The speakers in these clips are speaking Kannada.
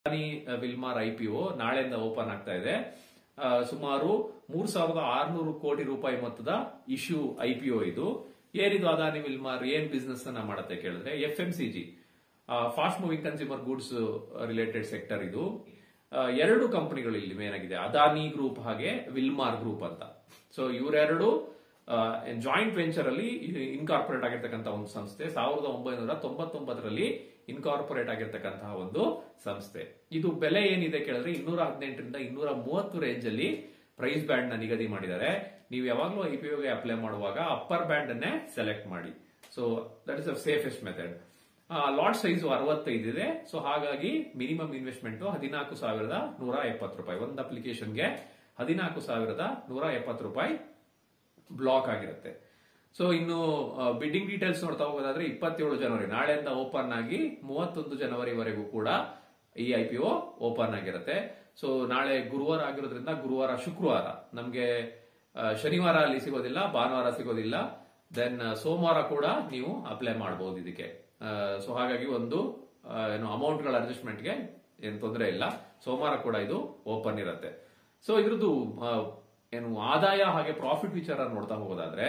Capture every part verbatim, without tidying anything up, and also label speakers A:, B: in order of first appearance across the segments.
A: ಅದಾನಿ ವಿಲ್ಮಾರ್ ಐಪಿಒ ನಾಳೆಯಿಂದ ಓಪನ್ ಆಗ್ತಾ ಇದೆ. ಸುಮಾರು ಮೂರ್ ಸಾವಿರದ ಆರ್ನೂರು ಕೋಟಿ ರೂಪಾಯಿ ಮೊತ್ತದ ಇಶ್ಯೂ ಐಪಿಒ ಇದು. ಏನಿದು ಅದಾನಿ ವಿಲ್ಮಾರ್ ಏನ್ ಬಿಸ್ನೆಸ್ ಅನ್ನ ಮಾಡುತ್ತೆ ಕೇಳಿದ್ರೆ F M C G fast moving consumer goods related sector ಇದು. ಎರಡು ಕಂಪನಿಗಳು ಇಲ್ಲಿ ಮೇನ್ ಆಗಿದೆ, ಅದಾನಿ ಗ್ರೂಪ್ ಹಾಗೆ ವಿಲ್ಮಾರ್ ಗ್ರೂಪ್ ಅಂತ. ಸೊ ಇವರೆರಡು ಜಾಯಿಂಟ್ ವೆಂಚರ್ ಅಲ್ಲಿ ಇನ್ಕಾರ್ಪೊರೇಟ್ ಆಗಿರ್ತಕ್ಕಂತಹ ಒಂದು ಸಂಸ್ಥೆ. ಸಾವಿರದ ಒಂಬೈನೂರ ತೊಂಬತ್ತೊಂಬತ್ತರಲ್ಲಿ ಇನ್ಕಾರ್ಪೊರೇಟ್ ಆಗಿರ್ತಕ್ಕಂತಹ ಒಂದು ಸಂಸ್ಥೆ. ಇದು ಬೆಲೆ ಏನಿದೆ ಕೇಳಿದ್ರೆ ಇನ್ನೂರ ಹದಿನೆಂಟರಿಂದ ಇನ್ನೂರ ಮೂವತ್ತು ರೇಂಜ್ ಅಲ್ಲಿ ಪ್ರೈಸ್ ಬ್ಯಾಂಡ್ ನ ನಿಗದಿ ಮಾಡಿದ್ದಾರೆ. ನೀವು ಯಾವಾಗಲೂ ಐಪಿಒಗೆ ಅಪ್ಲೈ ಮಾಡುವಾಗ ಅಪ್ಪರ್ ಬ್ಯಾಂಡ್ ಅನ್ನೇ ಸೆಲೆಕ್ಟ್ ಮಾಡಿ. So that is the safest method. Lot size ಅರವತ್ತೈದು ಇದೆ. ಸೊ ಹಾಗಾಗಿ ಮಿನಿಮಮ್ ಇನ್ವೆಸ್ಟ್ಮೆಂಟ್ ಹದಿನಾಲ್ಕು ಸಾವಿರದ ನೂರ ಎಪ್ಪತ್ತು ರೂಪಾಯಿ ಒಂದು ಅಪ್ಲಿಕೇಶನ್ಗೆ ಹದಿನಾಲ್ಕು ಸಾವಿರದ ನೂರ ಎಪ್ಪತ್ತು ರೂಪಾಯಿ ಬ್ಲಾಕ್ ಆಗಿರುತ್ತೆ. ಸೊ ಇನ್ನು ಬಿಡ್ಡಿಂಗ್ ಡೀಟೇಲ್ಸ್ ನೋಡ್ತಾ ಹೋಗೋದಾದ್ರೆ ಇಪ್ಪತ್ತೇಳು ಜನವರಿ ನಾಳೆಯಿಂದ ಓಪನ್ ಆಗಿ ಮೂವತ್ತೊಂದು ಜನವರಿವರೆಗೂ ಕೂಡ ಈ ಐಪಿಒ ಓಪನ್ ಆಗಿರುತ್ತೆ. ಸೊ ನಾಳೆ ಗುರುವಾರ ಆಗಿರೋದ್ರಿಂದ ಗುರುವಾರ ಶುಕ್ರವಾರ ನಮ್ಗೆ ಶನಿವಾರ ಅಲ್ಲಿ ಸಿಗೋದಿಲ್ಲ, ಭಾನುವಾರ ಸಿಗೋದಿಲ್ಲ, ದೆನ್ ಸೋಮವಾರ ಕೂಡ ನೀವು ಅಪ್ಲೈ ಮಾಡಬಹುದು ಇದಕ್ಕೆ. ಸೊ ಹಾಗಾಗಿ ಒಂದು ಏನು ಅಮೌಂಟ್ ಗಳ ಅಡ್ಜಸ್ಟ್ಮೆಂಟ್ಗೆ ಏನು ತೊಂದರೆ ಇಲ್ಲ. ಸೋಮವಾರ ಕೂಡ ಇದು ಓಪನ್ ಇರುತ್ತೆ. ಸೊ ಇದ್ರದ್ದು ಏನು ಆದಾಯ ಹಾಗೆ ಪ್ರಾಫಿಟ್ ವಿಚಾರ ನೋಡ್ತಾ ಹೋಗೋದಾದ್ರೆ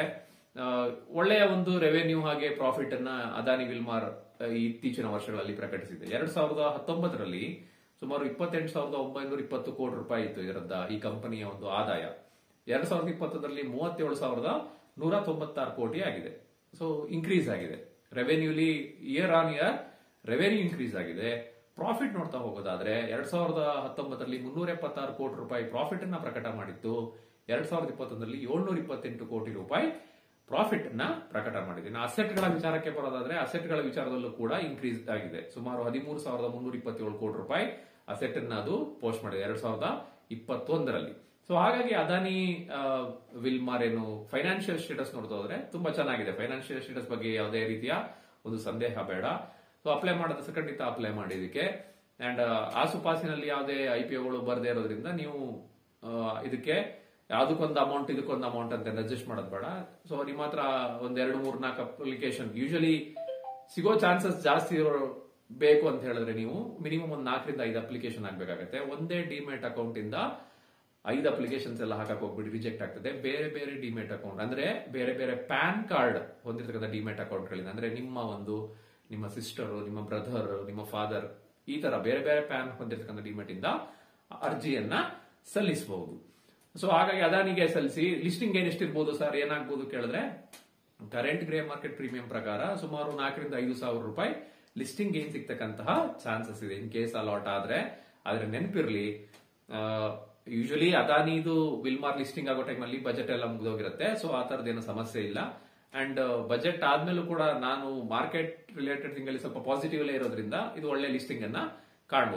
A: ಒಳ್ಳೆಯ ಒಂದು ರೆವೆನ್ಯೂ ಹಾಗೆ ಪ್ರಾಫಿಟ್ ಅನ್ನ ಅದಾನಿ ವಿಲ್ಮಾರ್ ಇತ್ತೀಚಿನ ವರ್ಷಗಳಲ್ಲಿ ಪ್ರಕಟಿಸಿದೆ. ಎರಡ್ ಸಾವಿರದ ಹತ್ತೊಂಬತ್ತರಲ್ಲಿ ಸುಮಾರು ಇಪ್ಪತ್ತೆಂಟು ಸಾವಿರದ ಒಂಬೈನೂರ ಇಪ್ಪತ್ತು ಕೋಟಿ ರೂಪಾಯಿ ಇತ್ತು ಇದರದ ಈ ಕಂಪನಿಯ ಒಂದು ಆದಾಯ. ಎರಡ್ ಸಾವಿರದ ಇಪ್ಪತ್ತರಲ್ಲಿ ಮೂವತ್ತೇಳು ಸಾವಿರದ ನೂರ ತೊಂಬತ್ತಾರು ಕೋಟಿ ಆಗಿದೆ. ಸೊ ಇನ್ಕ್ರೀಸ್ ಆಗಿದೆ ರೆವೆನ್ಯೂಲಿ, year on year revenue increase ಆಗಿದೆ. ಪ್ರಾಫಿಟ್ ನೋಡ್ತಾ ಹೋಗೋದಾದ್ರೆ ಎರಡ್ ಸಾವಿರದ ಹತ್ತೊಂಬತ್ತರಲ್ಲಿ ಮುನ್ನೂರ ಎಪ್ಪತ್ತಾರು ಕೋಟಿ ರೂಪಾಯಿ ಪ್ರಾಫಿಟ್ ಅನ್ನ ಪ್ರಕಟ ಮಾಡಿತ್ತು. ಎರಡ್ ಸಾವಿರದ ಇಪ್ಪತ್ತೊಂದರಲ್ಲಿ ಏಳ್ನೂರ ಇಪ್ಪತ್ತೆಂಟು ಕೋಟಿ ರೂಪಾಯಿ ಪ್ರಾಫಿಟ್ ಅನ್ನ ಪ್ರಕಟ ಮಾಡಿದೆ. ಇನ್ನು ಅಸೆಟ್ಗಳ ವಿಚಾರಕ್ಕೆ ಬರೋದಾದ್ರೆ ಅಸೆಟ್ಗಳ ವಿಚಾರದಲ್ಲೂ ಕೂಡ ಇನ್ಕ್ರೀಸ್ ಆಗಿದೆ. ಸುಮಾರು ಹದಿಮೂರು ಸಾವಿರದ ಮುನ್ನೂರ ಇಪ್ಪತ್ತೇಳು ಕೋಟಿ ರೂಪಾಯಿ ಅಸೆಟ್ ಅನ್ನ ಅದು ಪೋಸ್ಟ್ ಮಾಡಿದೆ ಎರಡ್ ಸಾವಿರದ ಇಪ್ಪತ್ತೊಂದರಲ್ಲಿ. ಸೊ ಹಾಗಾಗಿ ಅದಾನಿ ವಿಲ್ಮಾರ್ ಏನು ಫೈನಾನ್ಷಿಯಲ್ ಸ್ಟೇಟಸ್ ನೋಡ್ತಾ ಹೋದ್ರೆ ತುಂಬಾ ಚೆನ್ನಾಗಿದೆ. ಫೈನಾನ್ಷಿಯಲ್ ಸ್ಟೇಟಸ್ ಬಗ್ಗೆ ಯಾವುದೇ ರೀತಿಯ ಒಂದು ಸಂದೇಹ ಬೇಡ. ಸೊ ಅಪ್ಲೈ ಮಾಡೋದು ಖಂಡಿತ ಅಪ್ಲೈ ಮಾಡಿ ಇದಕ್ಕೆ. ಅಂಡ್ ಆಸುಪಾಸಿನಲ್ಲಿ ಯಾವುದೇ ಐಪಿಒಗಳು ಬರದೇ ಇರೋದ್ರಿಂದ ನೀವು ಇದಕ್ಕೆ ಯಾವ್ದಕ್ಕೊಂದು ಅಮೌಂಟ್ ಇದಕ್ಕೊಂದು ಅಮೌಂಟ್ ಅಂತ ಅಡ್ಜಸ್ಟ್ ಮಾಡೋದು ಬೇಡ. ಸೊ ನಿಮ್ಮ ಹತ್ರ ಒಂದ್ ಎರಡು ಮೂರ್ ನಾಲ್ಕು ಅಪ್ಲಿಕೇಶನ್ ಯೂಶಲಿ ಸಿಗೋ ಚಾನ್ಸಸ್ ಜಾಸ್ತಿ ಇರೋ ಬೇಕು ಅಂತ ಹೇಳಿದ್ರೆ ನೀವು ಮಿನಿಮಮ್ ಒಂದ್ ನಾಲ್ಕರಿಂದ ಐದು ಅಪ್ಲಿಕೇಶನ್ ಆಗ್ಬೇಕಾಗತ್ತೆ. ಒಂದೇ ಡಿಮೆಟ್ ಅಕೌಂಟ್ ಇಂದ ಐದು ಅಪ್ಲಿಕೇಶನ್ಸ್ ಎಲ್ಲ ಹಾಕಕ್ ಹೋಗ್ಬಿಟ್ಟು ರಿಜೆಕ್ಟ್ ಆಗ್ತದೆ. ಬೇರೆ ಬೇರೆ ಡಿಮೆಟ್ ಅಕೌಂಟ್ ಅಂದ್ರೆ ಬೇರೆ ಬೇರೆ ಪ್ಯಾನ್ ಕಾರ್ಡ್ ಹೊಂದಿರತಕ್ಕಂಥ ಡಿಮೆಟ್ ಅಕೌಂಟ್ ಗಳಿಂದ ಅಂದ್ರೆ ನಿಮ್ಮ ಒಂದು ನಿಮ್ಮ ಸಿಸ್ಟರ್, ನಿಮ್ಮ ಬ್ರದರ್, ನಿಮ್ಮ ಫಾದರ್ ಈ ತರ ಬೇರೆ ಬೇರೆ ಪ್ಯಾನ್ ಹೊಂದಿರತಕ್ಕಂಥ ಡಿಮೆಟ್ ಇಂದ ಅರ್ಜಿಯನ್ನ ಸಲ್ಲಿಸಬಹುದು. ಸೊ ಹಾಗಾಗಿ ಅದಾನಿಗೆ ಸಲ್ಲಿಸಿ ಲಿಸ್ಟಿಂಗ್ ಏನ್ ಎಷ್ಟಿರ್ಬೋದು ಸರ್ ಏನಾಗ್ಬೋದು ಕೇಳಿದ್ರೆ ಕರೆಂಟ್ ಗ್ರೇ ಮಾರ್ಕೆಟ್ ಪ್ರೀಮಿಯಂ ಪ್ರಕಾರ ಸುಮಾರು ನಾಲ್ಕರಿಂದ ಐದು ಸಾವಿರ ರೂಪಾಯಿ ಲಿಸ್ಟಿಂಗ್ ಏನ್ ಸಿಗ್ತಕ್ಕಂತಹ ಚಾನ್ಸಸ್ ಇದೆ ಇನ್ ಕೇಸ್ ಅಲಾಟ್ ಆದ್ರೆ. ಆದ್ರೆ ನೆನಪಿರ್ಲಿ, ಯೂಶಲಿ ಅದಾನಿದು ವಿಲ್ಮಾರ್ ಲಿಸ್ಟಿಂಗ್ ಆಗೋ ಟೈಮ್ ಅಲ್ಲಿ ಬಜೆಟ್ ಎಲ್ಲ ಮುಗಿದೋಗಿರುತ್ತೆ. ಸೊ ಆ ತರದೇನು ಸಮಸ್ಯೆ ಇಲ್ಲ. ಅಂಡ್ ಬಜೆಟ್ ಆದ್ಮೇಲೂ ಕೂಡ ನಾನು ಮಾರ್ಕೆಟ್ ರಿಲೇಟೆಡ್ ತಿಂಗಳಲ್ಲಿ ಸ್ವಲ್ಪ ಪಾಸಿಟಿವ್ ಇರೋದ್ರಿಂದ ಇದು ಒಳ್ಳೆ ಲಿಸ್ಟಿಂಗ್ ಅನ್ನ ಕಾಣಬಹುದು.